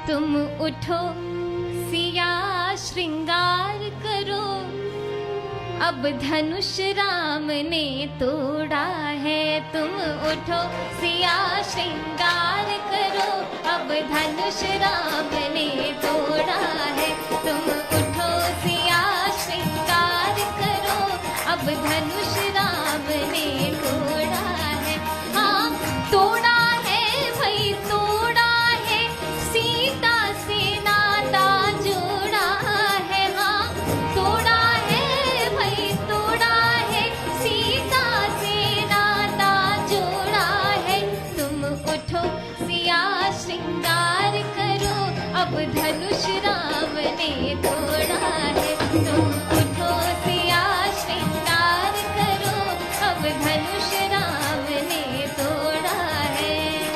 तुम उठो सिया श्रृंगार करो, अब धनुष राम ने तोड़ा है। तुम उठो सिया श्रृंगार करो, अब धनुष राम ने तोड़ा है। तुम उठो सिया श्रृंगार करो, अब धनुष राम ने तोड़ा है। हाँ तोड़ा है भाई तोड़ा है, सीता से नाता जोड़ा है। हाँ तोड़ा है भाई तोड़ा है, सीता से नाता जोड़ा है। तुम उठो सिया श्रृंगार करो, अब धनुष राम ने तोड़ा है। तुम उठो सिया श्रृंगार करो, अब धनुष राम ने तोड़ा है।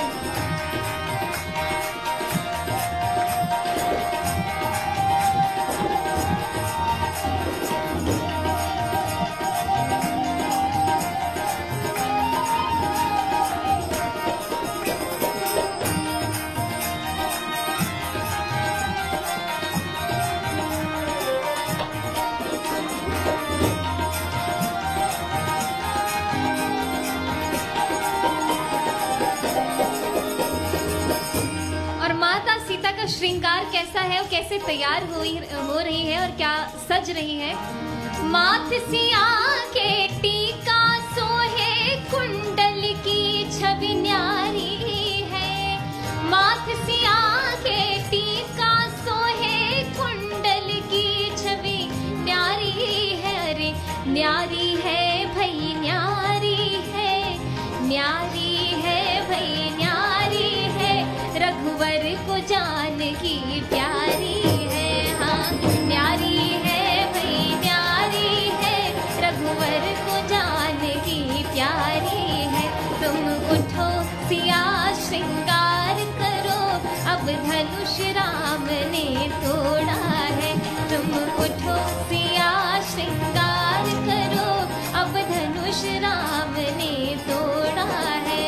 और माता सीता का श्रृंगार कैसा है और कैसे तैयार हो रही है और क्या सज रही है। माथ सिया के टीका सोहे, कुंडल की छवि न्यारी है। माथ सिया के टीका सोहे, कुंडल की छवि न्यारी है। अरे न्यारी है भई न्यारी है, न्यारी है भई न्यारी है, रघुवर को जानकी प्यारी है। हाँ न्यारी है भई न्यारी है, रघुवर को जानकी प्यारी है। तुम उठो सिया श्रृंगार करो, अब धनुष राम ने तोड़ा है। तुम उठो सिया श्रृंगार करो, अब धनुष राम ने तोड़ा है।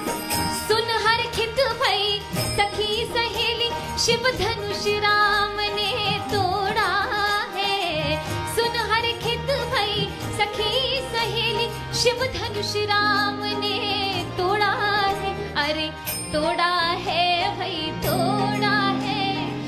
सुन हर खित भई सखी सहेली, शिव धनुष राम ने तोड़ा है। सुन हर खित भई सखी सहेली, शिव धनुष राम ने तोड़ा है। अरे तोड़ा है भई तोड़ा है,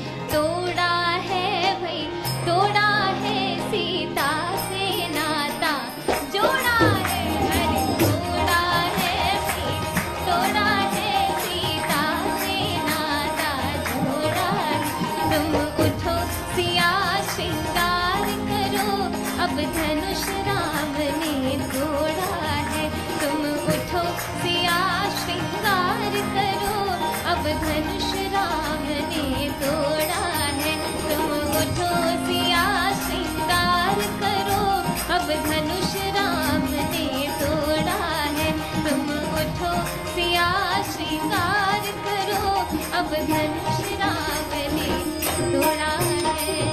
तोड़ा है भई तोड़ा है, सीता से नाता जोड़ा है। अरे तोड़ा है भई तोड़ा है, सीता से नाता जोड़ा है। तुम उठो सिया श्रृंगार करो, अब धनुष राम ने तोड़ा है। तुम उठो सिया श्रृंगार करो, अब धनुष राम ने तोड़ा है। तुम उठो सिया श्रृंगार करो, अब धनुष राम ने तोड़ा है। तुम उठो सिया श्रृंगार करो, अब धनुष राम ने तोड़ा है।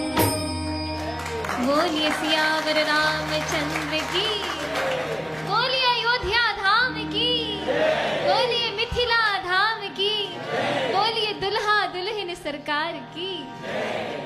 बोलिए सियावर रामचंद्र की, बोलिए अयोध्या धाम की, बोलिए मिथिला धाम की, बोलिए दुल्हा दुल्हन सरकार की।